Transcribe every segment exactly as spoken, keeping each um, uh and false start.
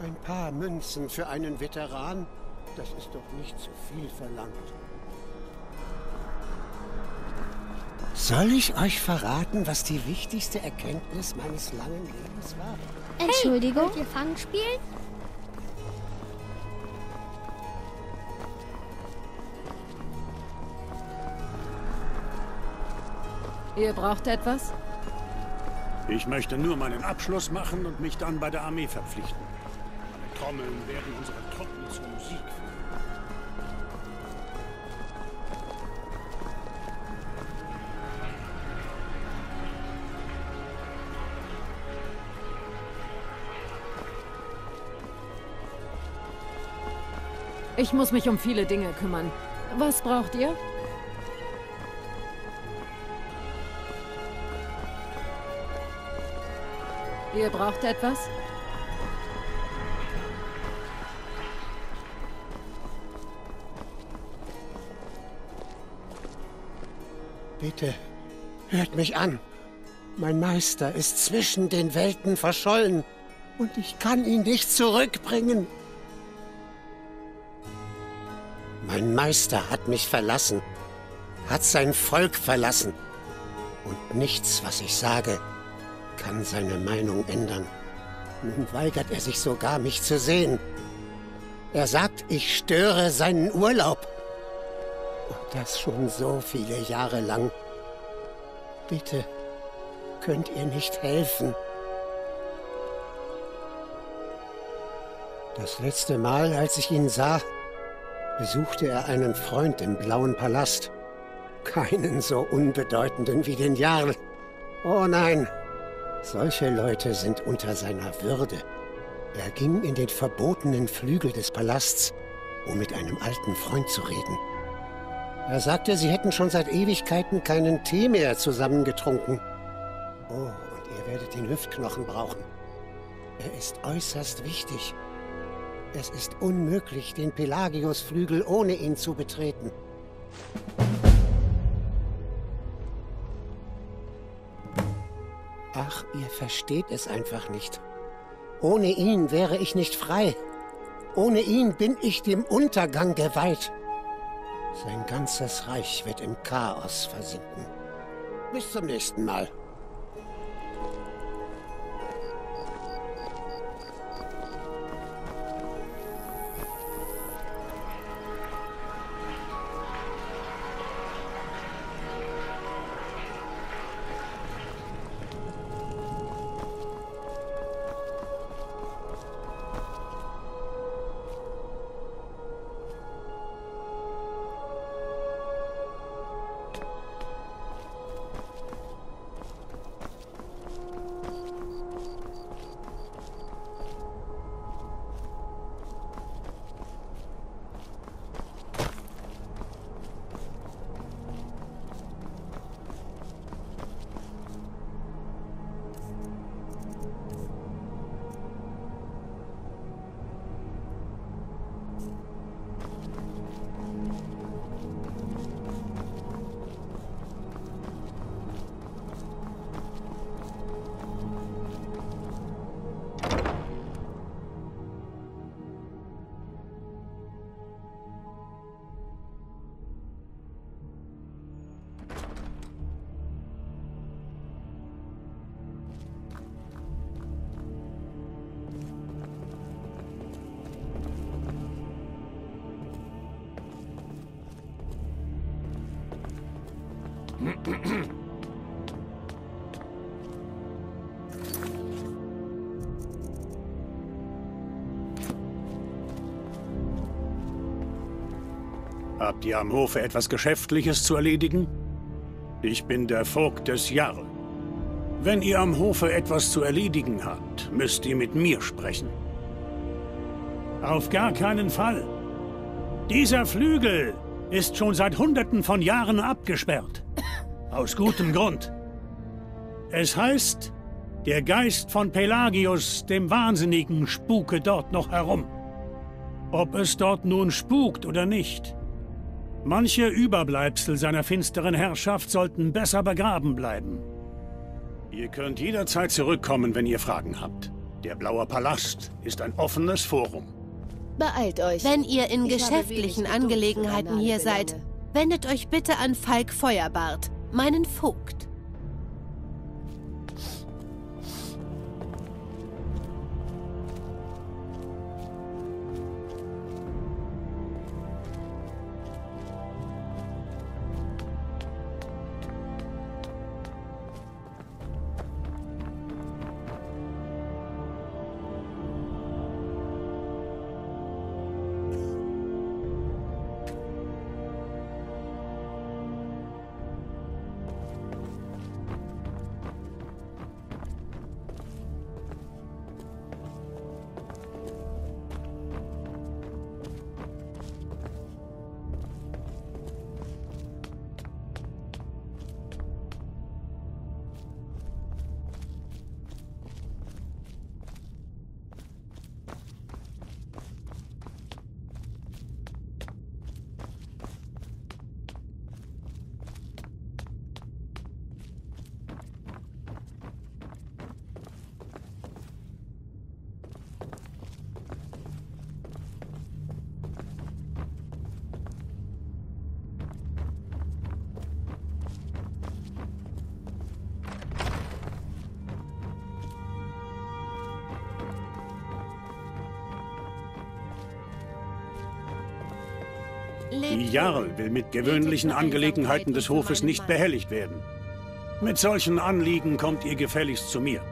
Ein paar Münzen für einen Veteran, das ist doch nicht zu viel verlangt. Soll ich euch verraten, was die wichtigste Erkenntnis meines langen Lebens war? Entschuldigung? Hey, wollt ihr Fang spielen? Ihr braucht etwas? Ich möchte nur meinen Abschluss machen und mich dann bei der Armee verpflichten. Meine Trommeln werden unsere Truppen zur Musik führen. Ich muss mich um viele Dinge kümmern. Was braucht ihr? Ihr braucht etwas? Bitte, hört mich an. Mein Meister ist zwischen den Welten verschollen und ich kann ihn nicht zurückbringen. Mein Meister hat mich verlassen, hat sein Volk verlassen. Und nichts, was ich sage, kann seine Meinung ändern. Nun weigert er sich sogar, mich zu sehen. Er sagt, ich störe seinen Urlaub. Und das schon so viele Jahre lang. Bitte, könnt ihr nicht helfen? Das letzte Mal, als ich ihn sah, besuchte er einen Freund im Blauen Palast. Keinen so unbedeutenden wie den Jarl. Oh nein, solche Leute sind unter seiner Würde. Er ging in den verbotenen Flügel des Palasts, um mit einem alten Freund zu reden. Er sagte, sie hätten schon seit Ewigkeiten keinen Tee mehr zusammengetrunken. Oh, und ihr werdet den Hüftknochen brauchen. Er ist äußerst wichtig. Es ist unmöglich, den Pelagius-Flügel ohne ihn zu betreten. Ach, ihr versteht es einfach nicht. Ohne ihn wäre ich nicht frei. Ohne ihn bin ich dem Untergang geweiht. Sein ganzes Reich wird im Chaos versinken. Bis zum nächsten Mal. Habt ihr am Hofe etwas Geschäftliches zu erledigen? Ich bin der Vogt des Jarl. Wenn ihr am Hofe etwas zu erledigen habt, müsst ihr mit mir sprechen. Auf gar keinen Fall. Dieser Flügel ist schon seit Hunderten von Jahren abgesperrt. Aus gutem Grund. Es heißt, der Geist von Pelagius, dem Wahnsinnigen, spuke dort noch herum. Ob es dort nun spukt oder nicht. Manche Überbleibsel seiner finsteren Herrschaft sollten besser begraben bleiben. Ihr könnt jederzeit zurückkommen, wenn ihr Fragen habt. Der Blaue Palast ist ein offenes Forum. Beeilt euch. Wenn ihr in Ich habe geschäftlichen wenig Geduld Angelegenheiten für hier eine seid, Belange. wendet euch bitte an Falk Feuerbart, meinen Vogt. Die Jarl will mit gewöhnlichen Angelegenheiten des Hofes nicht behelligt werden. Mit solchen Anliegen kommt ihr gefälligst zu mir.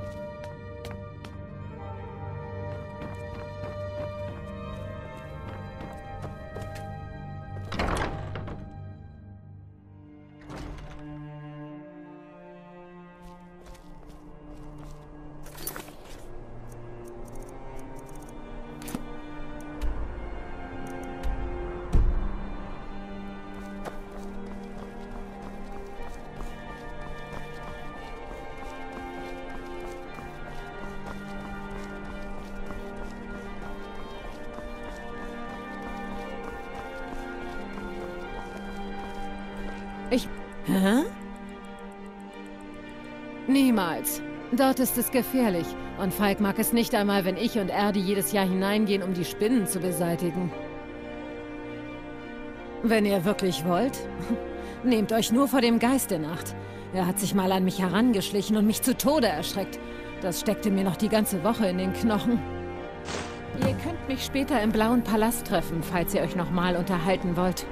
Ich... Hä? Niemals. Dort ist es gefährlich. Und Falk mag es nicht einmal, wenn ich und Erdi jedes Jahr hineingehen, um die Spinnen zu beseitigen. Wenn ihr wirklich wollt, nehmt euch nur vor dem Geist in Acht. Er hat sich mal an mich herangeschlichen und mich zu Tode erschreckt. Das steckte mir noch die ganze Woche in den Knochen. Ihr könnt mich später im Blauen Palast treffen, falls ihr euch nochmal unterhalten wollt.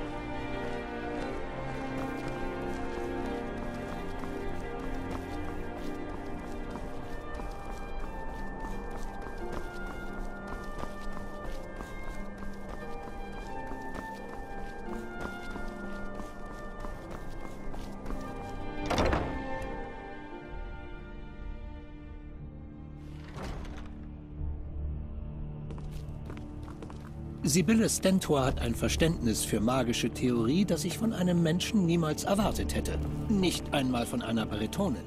Sibylle Stentor hat ein Verständnis für magische Theorie, das ich von einem Menschen niemals erwartet hätte. Nicht einmal von einer Baritonin.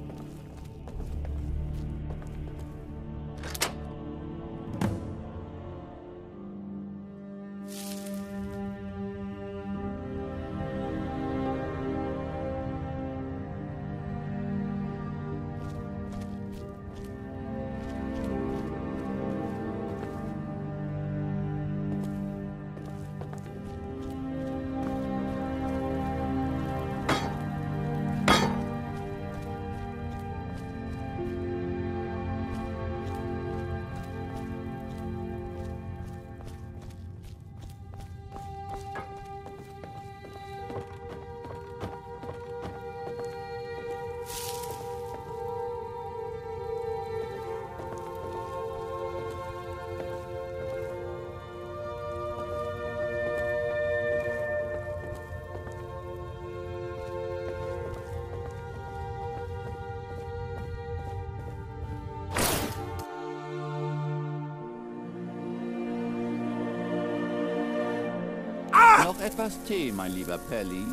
Noch etwas Tee, mein lieber Pelly?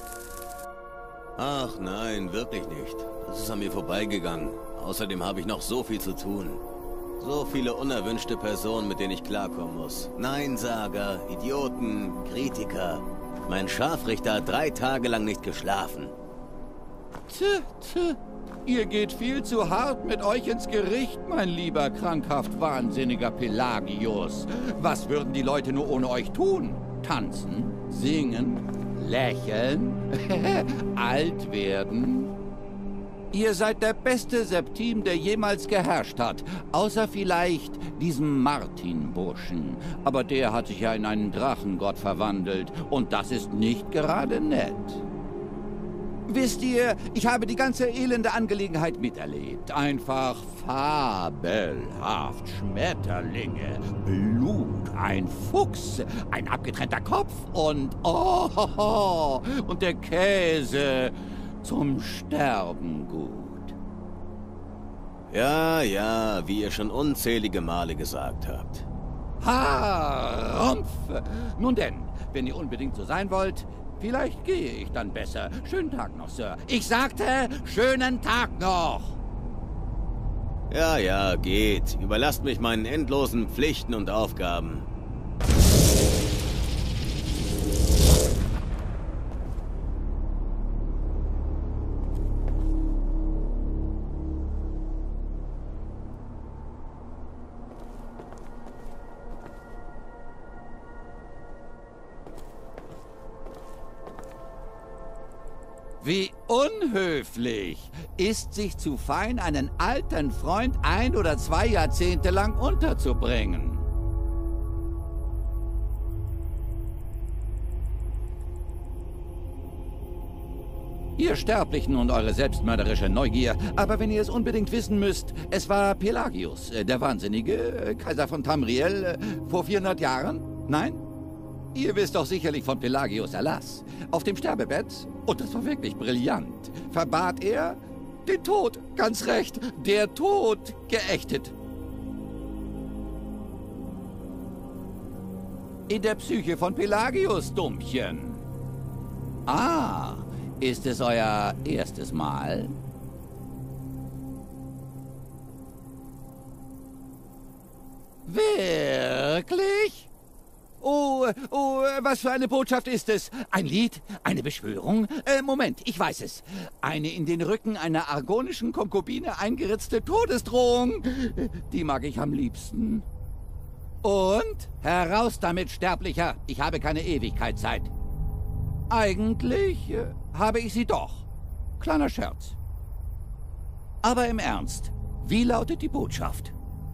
Ach nein, wirklich nicht. Das ist an mir vorbeigegangen. Außerdem habe ich noch so viel zu tun. So viele unerwünschte Personen, mit denen ich klarkommen muss. Neinsager, Idioten, Kritiker. Mein Scharfrichter hat drei Tage lang nicht geschlafen. Tö, tö. Ihr geht viel zu hart mit euch ins Gericht, mein lieber krankhaft wahnsinniger Pelagius. Was würden die Leute nur ohne euch tun? Tanzen, singen, lächeln, alt werden? Ihr seid der beste Septim, der jemals geherrscht hat. Außer vielleicht diesem Martin-Burschen. Aber der hat sich ja in einen Drachengott verwandelt. Und das ist nicht gerade nett. Wisst ihr, ich habe die ganze elende Angelegenheit miterlebt. Einfach fabelhaft. Schmetterlinge, Blut, ein Fuchs, ein abgetrennter Kopf und... Oh, und der Käse... zum Sterben gut. Ja, ja, wie ihr schon unzählige Male gesagt habt. Ha, Rumpf! Nun denn, wenn ihr unbedingt so sein wollt, vielleicht gehe ich dann besser. Schönen Tag noch, Sir. Ich sagte, schönen Tag noch! Ja, ja, geht. Überlasst mich meinen endlosen Pflichten und Aufgaben. Wie unhöflich, ist sich zu fein, einen alten Freund ein oder zwei Jahrzehnte lang unterzubringen. Ihr Sterblichen und eure selbstmörderische Neugier. Aber wenn ihr es unbedingt wissen müsst, es war Pelagius, äh, der Wahnsinnige, äh, Kaiser von Tamriel, äh, vor vierhundert Jahren? Nein? Ihr wisst doch sicherlich von Pelagius Erlass. Auf dem Sterbebett, und das war wirklich brillant, verbat er den Tod. Ganz recht, der Tod geächtet. In der Psyche von Pelagius, Dummchen. Ah, ist es euer erstes Mal? Wirklich? Oh, oh, was für eine Botschaft ist es? Ein Lied? Eine Beschwörung? Äh, Moment, ich weiß es. Eine in den Rücken einer argonischen Konkubine eingeritzte Todesdrohung. Die mag ich am liebsten. Und? Heraus damit, Sterblicher. Ich habe keine Ewigkeitszeit. Eigentlich äh, habe ich sie doch. Kleiner Scherz. Aber im Ernst, wie lautet die Botschaft?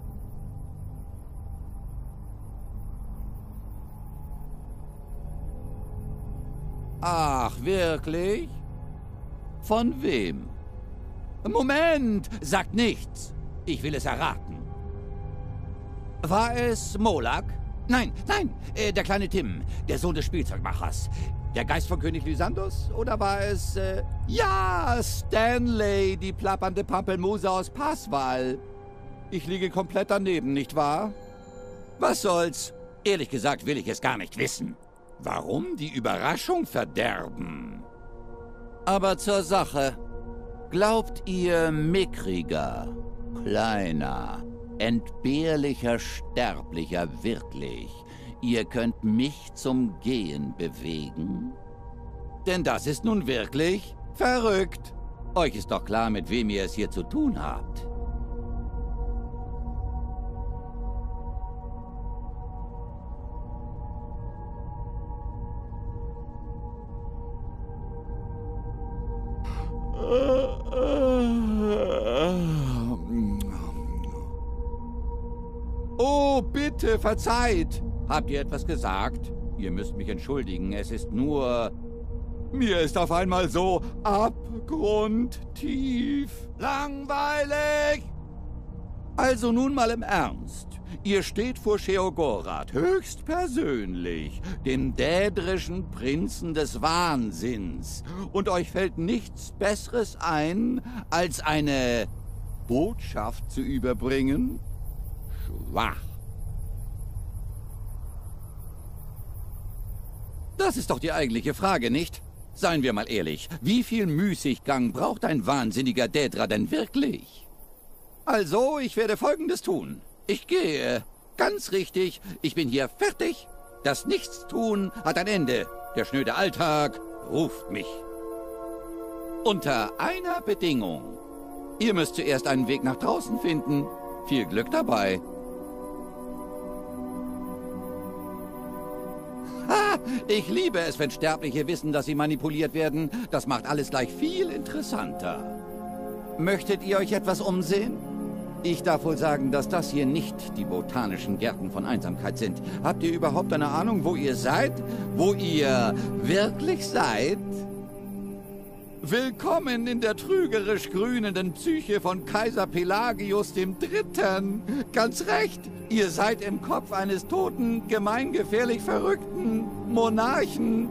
Ach, wirklich? Von wem? Moment, sagt nichts. Ich will es erraten. War es Molak? Nein, nein, äh, der kleine Tim, der Sohn des Spielzeugmachers. Der Geist von König Lysandos? Oder war es, äh, ja, Stanley, die plappernde Pampelmuse aus Passwall? Ich liege komplett daneben, nicht wahr? Was soll's? Ehrlich gesagt will ich es gar nicht wissen. Warum die Überraschung verderben? Aber zur Sache. Glaubt ihr, mickriger, kleiner, entbehrlicher Sterblicher wirklich, ihr könnt mich zum Gehen bewegen? Denn das ist nun wirklich verrückt. Euch ist doch klar, mit wem ihr es hier zu tun habt. Oh, bitte, verzeiht! Habt ihr etwas gesagt? Ihr müsst mich entschuldigen, es ist nur... Mir ist auf einmal so abgrundtief langweilig! Also nun mal im Ernst. Ihr steht vor Sheogorath, höchstpersönlich, dem dädrischen Prinzen des Wahnsinns. Und euch fällt nichts Besseres ein, als eine Botschaft zu überbringen? Schwach. Das ist doch die eigentliche Frage, nicht? Seien wir mal ehrlich, wie viel Müßiggang braucht ein wahnsinniger Dädra denn wirklich? Also, ich werde Folgendes tun. Ich gehe. Ganz richtig, ich bin hier fertig. Das Nichtstun hat ein Ende. Der schnöde Alltag ruft mich. Unter einer Bedingung. Ihr müsst zuerst einen Weg nach draußen finden. Viel Glück dabei. Ha! Ich liebe es, wenn Sterbliche wissen, dass sie manipuliert werden. Das macht alles gleich viel interessanter. Möchtet ihr euch etwas umsehen? Ich darf wohl sagen, dass das hier nicht die botanischen Gärten von Einsamkeit sind. Habt ihr überhaupt eine Ahnung, wo ihr seid? Wo ihr wirklich seid? Willkommen in der trügerisch grünenden Psyche von Kaiser Pelagius dem Dritten. Ganz recht, ihr seid im Kopf eines toten, gemeingefährlich verrückten Monarchen.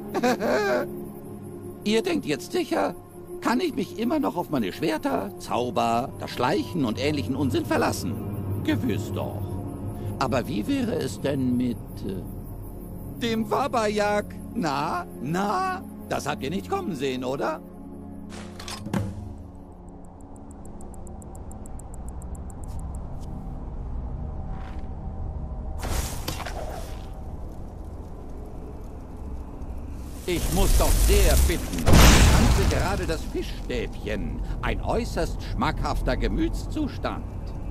Ihr denkt jetzt sicher, kann ich mich immer noch auf meine Schwerter, Zauber, das Schleichen und ähnlichen Unsinn verlassen? Gewiss doch. Aber wie wäre es denn mit äh, dem Wabajak? Na, na, das habt ihr nicht kommen sehen, oder? Ich muss doch sehr bitten. Ich tanze gerade das Fischstäbchen. Ein äußerst schmackhafter Gemütszustand.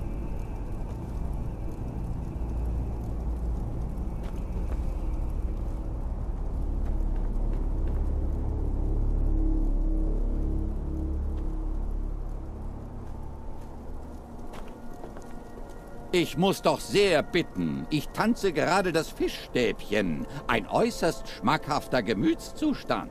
Ich muss doch sehr bitten. Ich tanze gerade das Fischstäbchen. Ein äußerst schmackhafter Gemütszustand.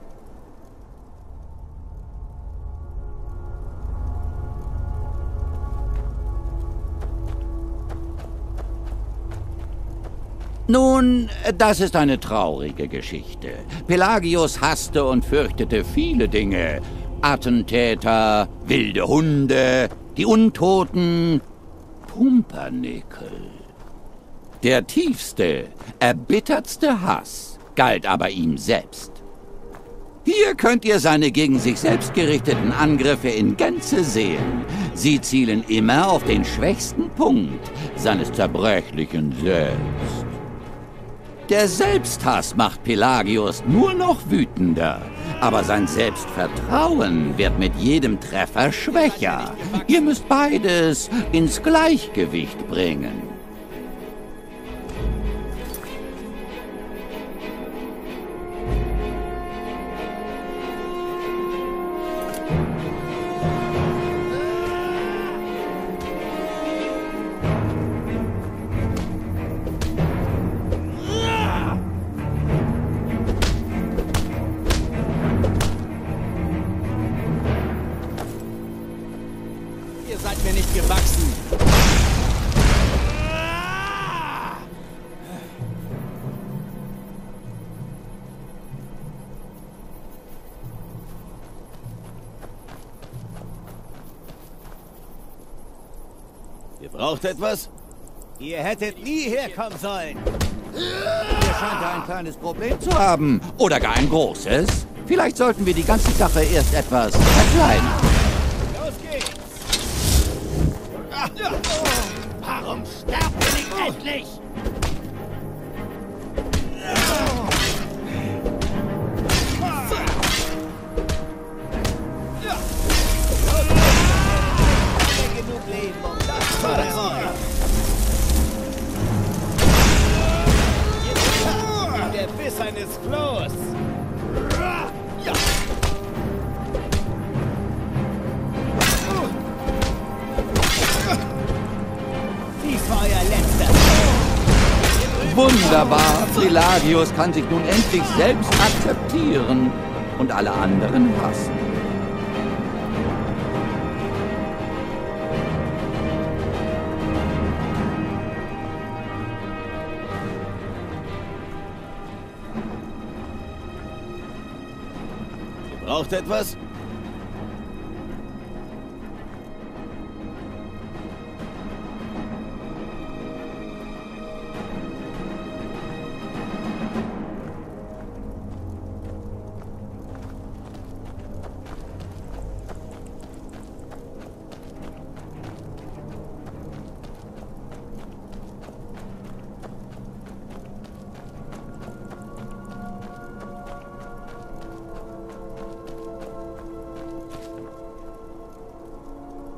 Nun, das ist eine traurige Geschichte. Pelagius hasste und fürchtete viele Dinge. Attentäter, wilde Hunde, die Untoten... Pumpernickel. Der tiefste, erbittertste Hass galt aber ihm selbst. Hier könnt ihr seine gegen sich selbst gerichteten Angriffe in Gänze sehen. Sie zielen immer auf den schwächsten Punkt seines zerbrechlichen Selbst. Der Selbsthass macht Pelagius nur noch wütender. Aber sein Selbstvertrauen wird mit jedem Treffer schwächer. Ihr müsst beides ins Gleichgewicht bringen. Ihr braucht etwas? Ihr hättet nie herkommen sollen. Ihr scheint da ein kleines Problem zu haben. Oder gar ein großes. Vielleicht sollten wir die ganze Sache erst etwas verkleinern. Los geht's! Warum sterbt ihr nicht endlich? Genug Leben, um das zu erreichen. Der Biss eines Klos. Ja. Dies war euer letzter. Wunderbar. Pelagius kann sich nun endlich selbst akzeptieren und alle anderen hassen. Braucht etwas?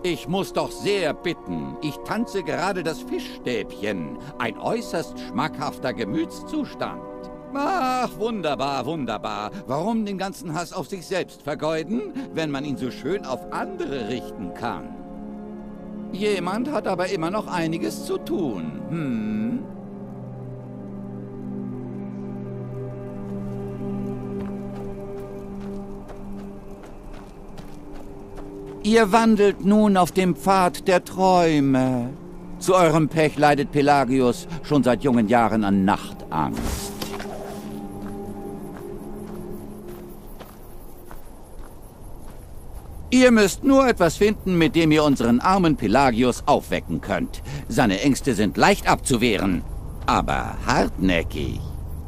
Ich muss doch sehr bitten. Ich tanze gerade das Fischstäbchen. Ein äußerst schmackhafter Gemütszustand. Ach, wunderbar, wunderbar. Warum den ganzen Hass auf sich selbst vergeuden, wenn man ihn so schön auf andere richten kann? Jemand hat aber immer noch einiges zu tun. Hm? Ihr wandelt nun auf dem Pfad der Träume. Zu eurem Pech leidet Pelagius schon seit jungen Jahren an Nachtangst. Ihr müsst nur etwas finden, mit dem ihr unseren armen Pelagius aufwecken könnt. Seine Ängste sind leicht abzuwehren, aber hartnäckig.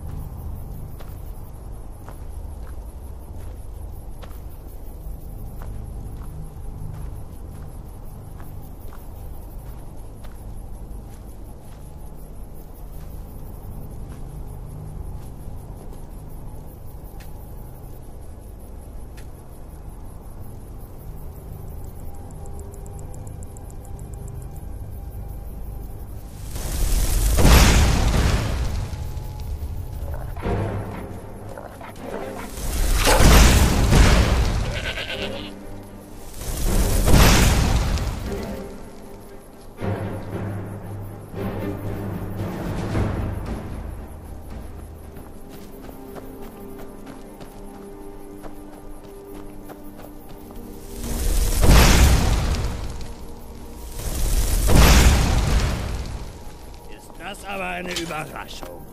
Das ist aber eine Überraschung.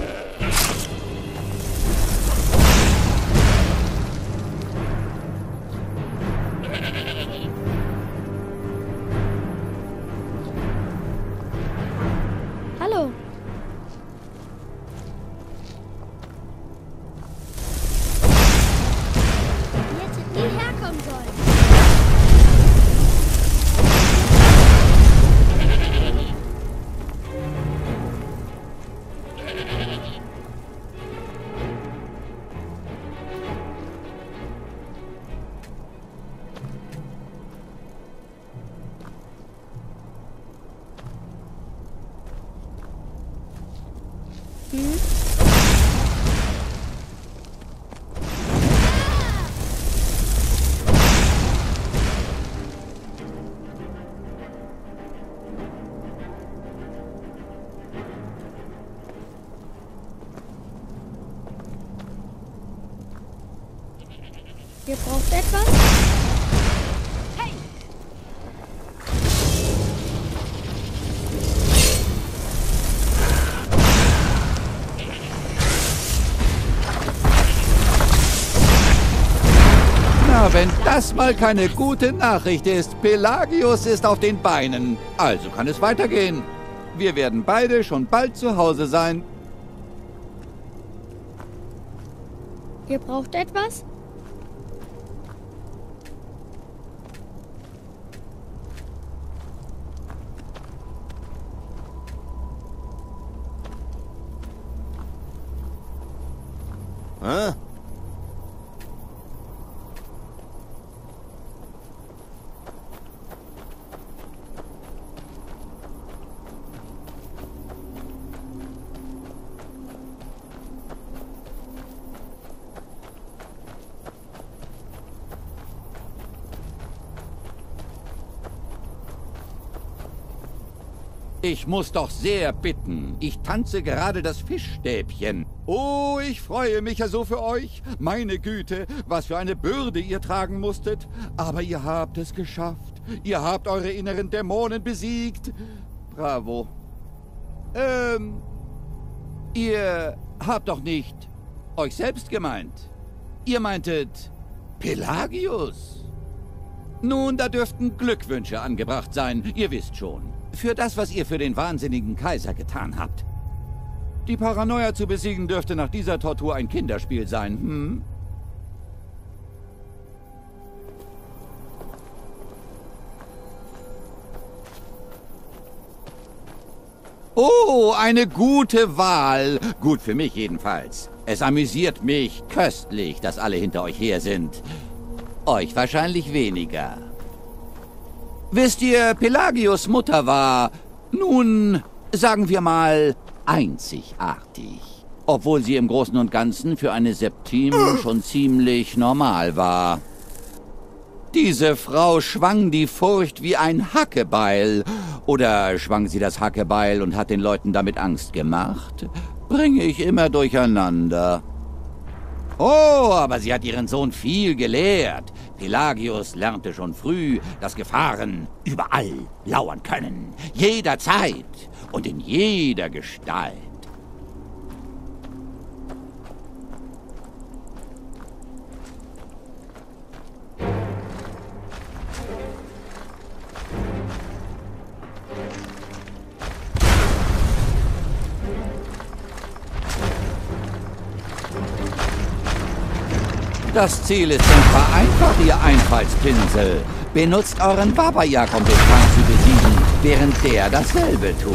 Hallo. Ihr hättet nie herkommen sollen. Hm? Ihr braucht etwas? Hey! Na, wenn das mal keine gute Nachricht ist. Pelagius ist auf den Beinen. Also kann es weitergehen. Wir werden beide schon bald zu Hause sein. Ihr braucht etwas? Hä? Ich muss doch sehr bitten. Ich tanze gerade das Fischstäbchen. Oh, ich freue mich ja so für euch. Meine Güte, was für eine Bürde ihr tragen musstet. Aber ihr habt es geschafft. Ihr habt eure inneren Dämonen besiegt. Bravo. Ähm, ihr habt doch nicht euch selbst gemeint. Ihr meintet Pelagius. Nun, da dürften Glückwünsche angebracht sein. Ihr wisst schon. Für das, was ihr für den wahnsinnigen Kaiser getan habt. Die Paranoia zu besiegen dürfte nach dieser Tortur ein Kinderspiel sein, hm? Oh, eine gute Wahl. Gut für mich jedenfalls. Es amüsiert mich köstlich, dass alle hinter euch her sind. Euch wahrscheinlich weniger. Wisst ihr, Pelagius' Mutter war, nun, sagen wir mal, einzigartig. Obwohl sie im Großen und Ganzen für eine Septime schon ziemlich normal war. Diese Frau schwang die Furcht wie ein Hackebeil. Oder schwang sie das Hackebeil und hat den Leuten damit Angst gemacht? Bringe ich immer durcheinander. Oh, aber sie hat ihren Sohn viel gelehrt. Pelagius lernte schon früh, dass Gefahren überall lauern können. Jederzeit und in jeder Gestalt. Das Ziel ist denkbar einfach, ihr Einfallspinsel. Benutzt euren Baba-Jak, um den Feind zu besiegen, während der dasselbe tut.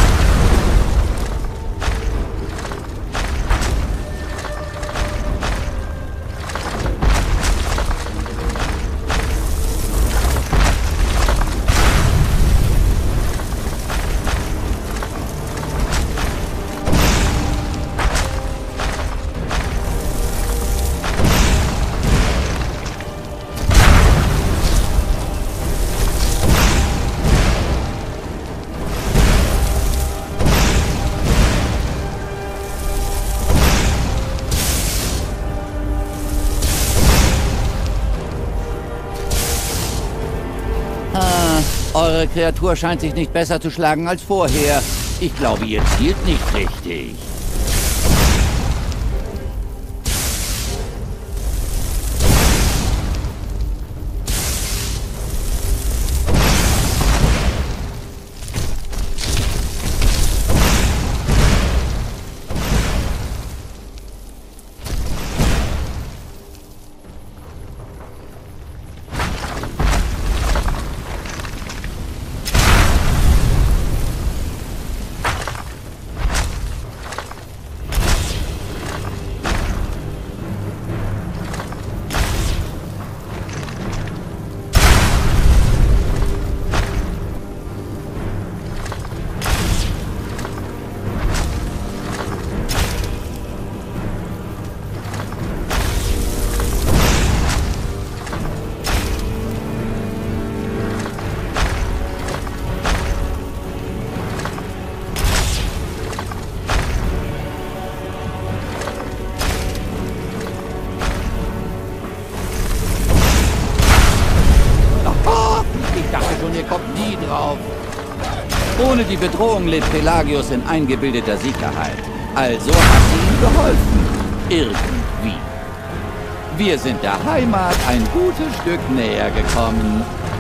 Eure Kreatur scheint sich nicht besser zu schlagen als vorher. Ich glaube, ihr zielt nicht richtig. Ohne die Bedrohung lebt Pelagius in eingebildeter Sicherheit. Also hat sie ihm geholfen. Irgendwie. Wir sind der Heimat ein gutes Stück näher gekommen.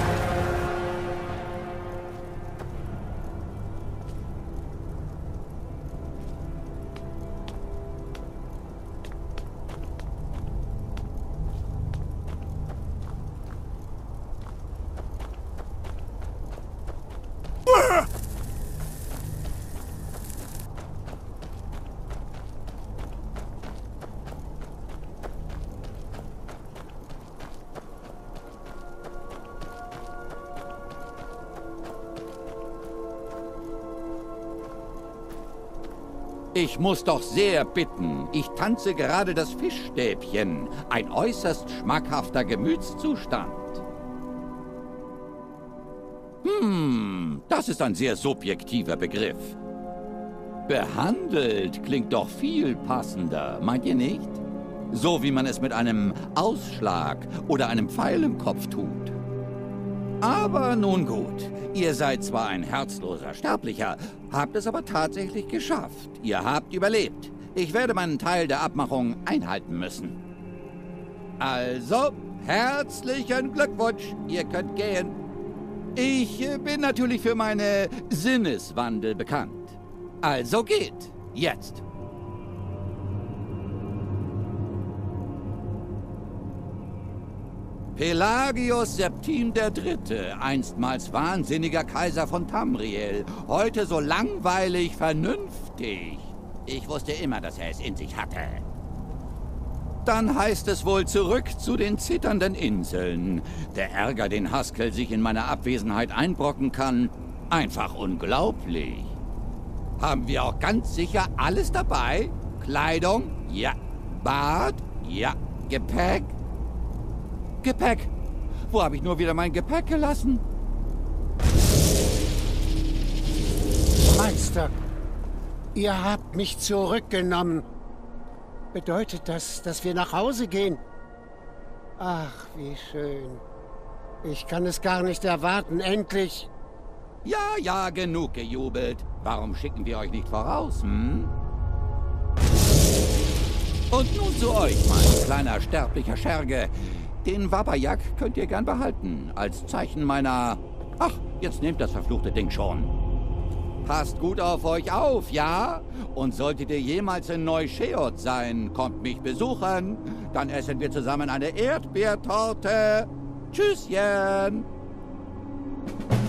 Ich muss doch sehr bitten. Ich tanze gerade das Fischstäbchen. Ein äußerst schmackhafter Gemütszustand. Hm, das ist ein sehr subjektiver Begriff. Behandelt klingt doch viel passender, meint ihr nicht? So wie man es mit einem Ausschlag oder einem Pfeil im Kopf tut. Aber nun gut, ihr seid zwar ein herzloser Sterblicher, habt es aber tatsächlich geschafft. Ihr habt überlebt. Ich werde meinen Teil der Abmachung einhalten müssen. Also, herzlichen Glückwunsch, ihr könnt gehen. Ich bin natürlich für meine Sinneswandel bekannt. Also geht, jetzt. Pelagius Septim der Dritte, einstmals wahnsinniger Kaiser von Tamriel, heute so langweilig vernünftig. Ich wusste immer, dass er es in sich hatte. Dann heißt es wohl zurück zu den zitternden Inseln. Der Ärger, den Haskell sich in meiner Abwesenheit einbrocken kann, einfach unglaublich. Haben wir auch ganz sicher alles dabei? Kleidung? Ja. Bad? Ja. Gepäck? Gepäck. Wo habe ich nur wieder mein Gepäck gelassen? Meister, ihr habt mich zurückgenommen. Bedeutet das, dass wir nach Hause gehen? Ach, wie schön. Ich kann es gar nicht erwarten, endlich. Ja, ja, genug gejubelt. Warum schicken wir euch nicht voraus, hm? Und nun zu euch, mein kleiner sterblicher Scherge. Den Wabajak könnt ihr gern behalten, als Zeichen meiner... Ach, jetzt nehmt das verfluchte Ding schon. Passt gut auf euch auf, ja? Und solltet ihr jemals in Neu-Sheot sein, kommt mich besuchen. Dann essen wir zusammen eine Erdbeertorte. Tschüsschen!